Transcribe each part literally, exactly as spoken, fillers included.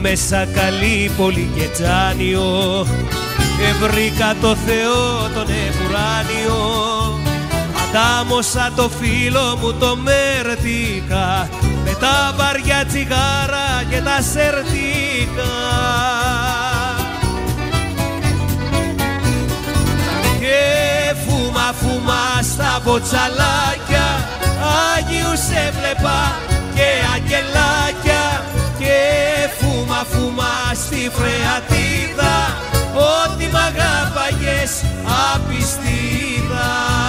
μέσα Καλύπολη και Τζάνιο, ευρήκα το Θεό τον επουράνιο. Αντάμωσα το φίλο μου το Μέρτικα με τα βαριά τσιγάρα και τα σερτίκα. Και φούμα φούμα στα μποτσαλάκια, Άγιους έβλεπα και αγγελάκια. Και φούμα φούμα στη Φρεατίδα, ότι μ' αγάπαγες απιστίδα.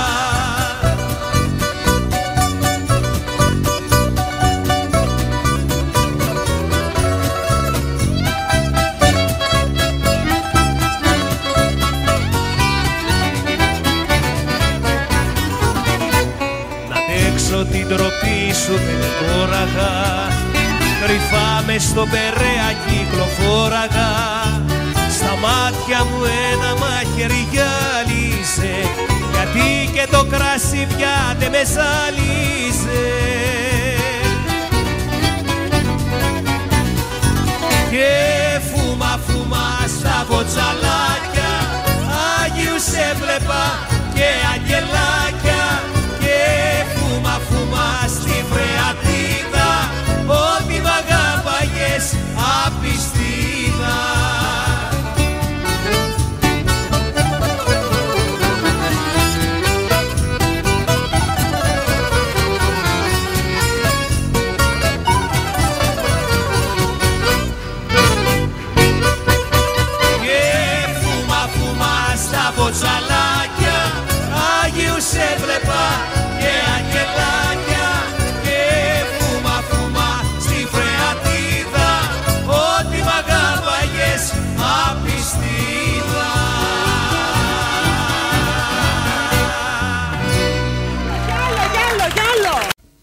Να αντέξω την τροπή σου δεν κόραγα, κρυφά μες στο Περαία κυκλοφόραγα. Στα μάτια μου ένα μαχαίρι γυάλιζε, γιατί και το κράσι πια δεν με ζάλιζε. Και φούμα φούμα στα μποτσαλάκια, Άγιους έβλεπα και αγγελάκια. Και φούμα φούμα στη Φρεατίδα, ότι μ' αγάπαγες απιστίδα. Μποτσαλάκια, Άγιους έβλεπα και αγγελάκια. Και φούμα φούμα στη Φρεατίδα, ότι μ' αγάπαγες απιστίδα. Γυάλο, γυάλο, γυάλο!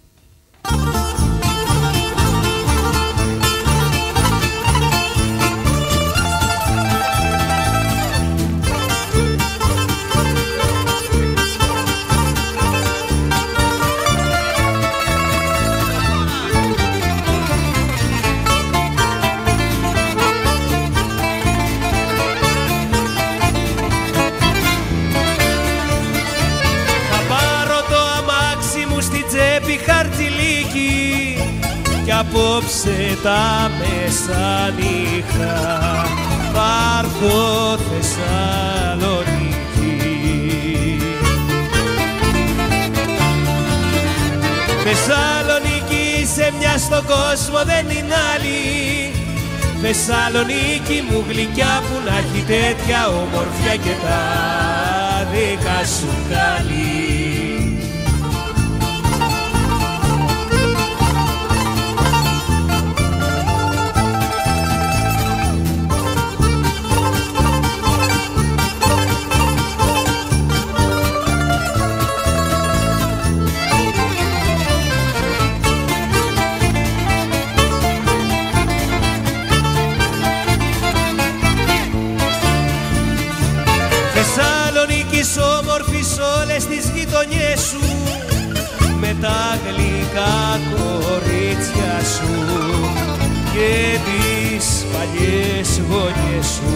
Κι απόψε τα μεσάνυχτα θα έρθω Θεσσαλονίκη. Θεσσαλονίκη σε μια στον κόσμο δεν είναι άλλη. Θεσσαλονίκη μου γλυκιά που να έχει τέτοια ομορφιά και τα δικά σου καλή. Θεσσαλονίκης όμορφης όλες τις γειτονιές σου, με τα γλυκά κορίτσια σου και τις παλιές γωνιές σου.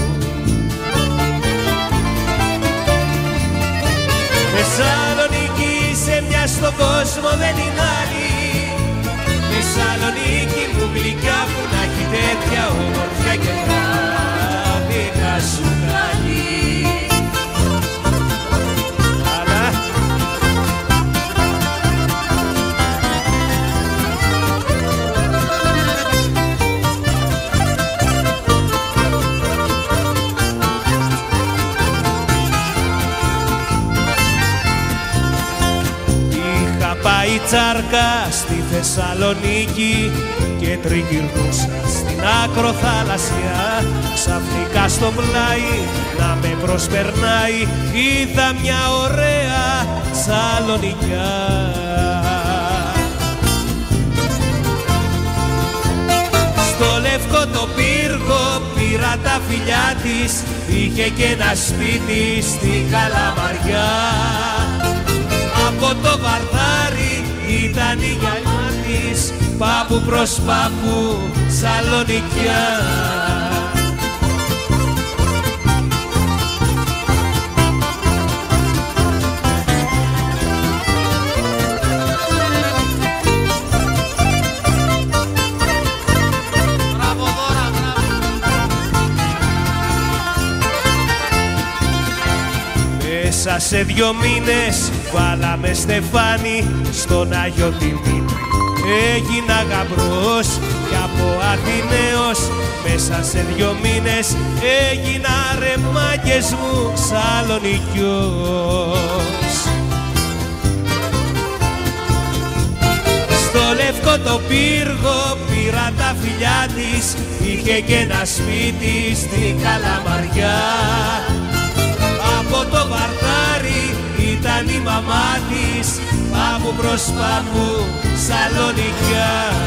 Θεσσαλονίκη σε μια στον κόσμο δεν είναι άλλη. Θεσσαλονίκη μου γλυκιά που να έχει τέτοια ομορφιά και τα δικά σου καλή. Πάει τσάρκα στη Θεσσαλονίκη και τριγυρνούσα στην ακροθαλασσιά. Ξαφνικά στο πλάι να με προσπερνάει είδα μια ωραία Σαλονικιά. Στο λευκό το πύργο πήρα τα φιλιά της, είχε και ένα σπίτι στη Καλαμαριά. Από το Βαρδάρι ήταν η γυαλιά της, πάπου προς Πάπου Σαλονικιά. Μέσα σε δυο μήνες βάλαμε στεφάνι στον Άγιο Δημήτρη. Έγινα γαμπρός κι από Αθηναίος. Μέσα σε δυο μήνες έγινα ρε μάγκες μου Σαλονικιός. Στο λευκό το πύργο πήρα τα φιλιά της. Είχε και ένα σπίτι στην Καλαμαριά. Από το Βαρδάρι ήταν η μαμά της. Πάπου προς Πάπου Σαλονικιά.